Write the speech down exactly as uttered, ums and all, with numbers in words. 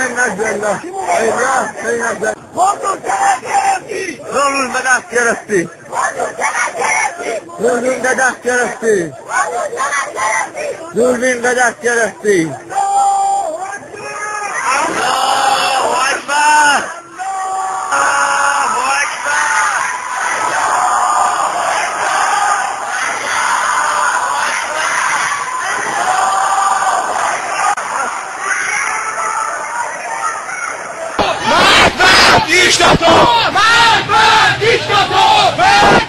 نجلا اله نجلا ظلم به دست گرفتی ظلم به دست گرفتی ظلم به دست گرفتی الله اکبر الله Diktator! Diktator! Diktator!